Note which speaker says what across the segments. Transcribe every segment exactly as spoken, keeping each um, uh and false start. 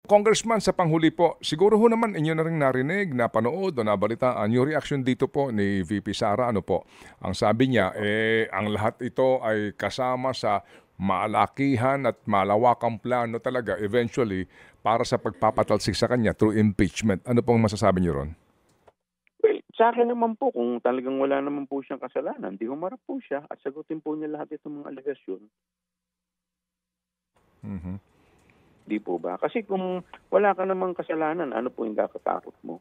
Speaker 1: Congressman, sa panghuli po, siguro ho naman inyo na rin narinig, napanood o nabalitaan yung reaction dito po ni V P Sara. Ano po? Ang sabi niya, eh, ang lahat ito ay kasama sa malakihan at malawakang plano talaga eventually para sa pagpapatalsik sa kanya through impeachment. Ano pong masasabi niyo ron?
Speaker 2: Well, sa akin naman po, kung talagang wala naman po siyang kasalanan, di humarap po siya at sagutin po niya lahat itong mga alegasyon.
Speaker 1: Mm-hmm.
Speaker 2: Di po ba? Kasi kung wala ka namang kasalanan, ano po yung kakatakot mo?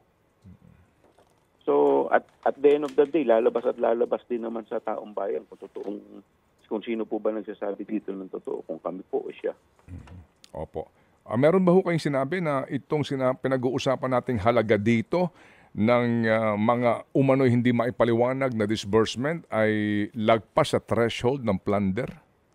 Speaker 2: So, at, at the end of the day, lalabas at lalabas din naman sa taong bayan kung totoong, kung sino po ba nagsasabi dito ng totoo, kung kami po o siya.
Speaker 1: Mm-hmm. Opo. Uh, meron ba ho kayong sinabi na itong sina- pinag-uusapan nating halaga dito ng uh, mga umano'y hindi maipaliwanag na disbursement ay lagpas sa threshold ng plunder?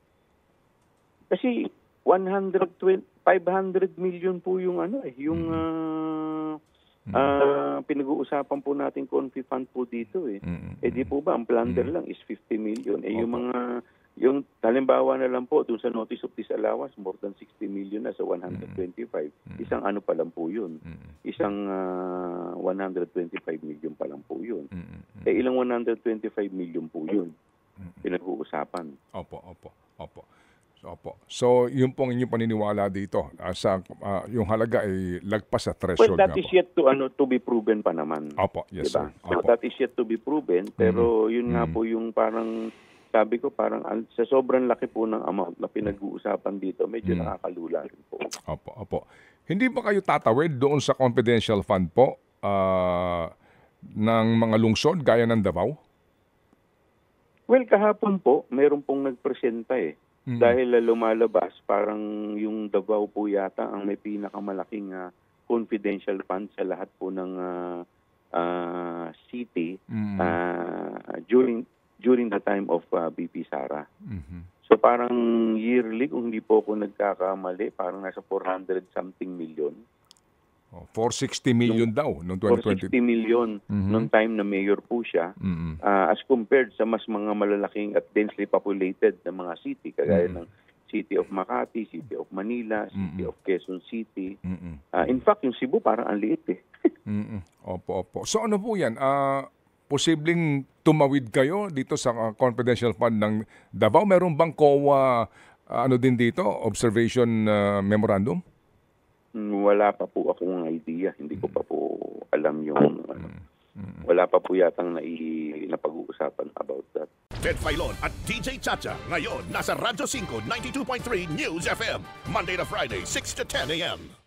Speaker 2: Kasi one hundred twenty, five hundred million po yung ano eh, yung uh, uh, pinag-uusapan po natin confi fund po dito eh.
Speaker 1: Mm-hmm.
Speaker 2: Eh di po ba, ang plunder
Speaker 1: mm-hmm.
Speaker 2: lang is fifty million. Eh
Speaker 1: Opo.
Speaker 2: yung mga, yung halimbawa na lang po, dun sa notice of disallowance, more than sixty million na sa one hundred twenty-five. Mm-hmm. Isang ano pa lang po yun. Mm-hmm. Isang uh, one hundred twenty-five million pa lang po yun. Mm-hmm. Eh ilang one hundred twenty-five million po yun. Mm-hmm. Pinag-uusapan.
Speaker 1: Opo, opo, opo. Opo. So, yun pong inyong paniniwala dito. Uh, sa, uh, yung halaga ay lagpas sa threshold.
Speaker 2: Well, that is
Speaker 1: po.
Speaker 2: yet to, ano, to be proven pa naman.
Speaker 1: Opo, yes
Speaker 2: diba?
Speaker 1: sir.
Speaker 2: So,
Speaker 1: Opo.
Speaker 2: that is yet to be proven. Pero
Speaker 1: mm-hmm.
Speaker 2: yun nga po yung parang, sabi ko parang sa sobrang laki po ng amount na pinag-uusapan dito, medyo mm-hmm. nakakalula rin po.
Speaker 1: Opo, opo. Hindi ba kayo tatawid doon sa confidential fund po uh, ng mga lungsod gaya ng Davao?
Speaker 2: Well, kahapon po, meron pong nagpresenta eh. Mm-hmm. Dahil uh, lumalabas, parang yung Davao po yata ang may pinakamalaking uh, confidential fund sa lahat po ng uh, uh, city mm-hmm. uh, during during the time of uh, V P Sara. Mm-hmm. So parang yearly, kung hindi po ako nagkakamali, parang nasa four hundred something million.
Speaker 1: Oh, four hundred sixty million nung, daw noong twenty twenty.
Speaker 2: four hundred sixty million mm-hmm. noong time na mayor po siya mm-hmm. uh, as compared sa mas mga malalaking at densely populated na mga city kagaya mm-hmm. ng City of Makati, City of Manila, City mm-hmm. of Quezon City. Mm-hmm. Uh, in fact, yung Cebu parang ang liit eh.
Speaker 1: mm-hmm. Opo, opo. So ano po yan? Uh, posibleng tumawid kayo dito sa uh, confidential fund ng Davao? Meron bang C O A uh, ano din dito? Observation uh, memorandum?
Speaker 2: Wala pa po akong idea. Hindi ko pa po alam yung ano. Mm-hmm. Wala pa po yatang nai, napag-uusapan about that.
Speaker 3: Ted Filon at D J Chacha ngayon nasa Radyo five ninety-two point three News F M. Monday to Friday, six to ten a m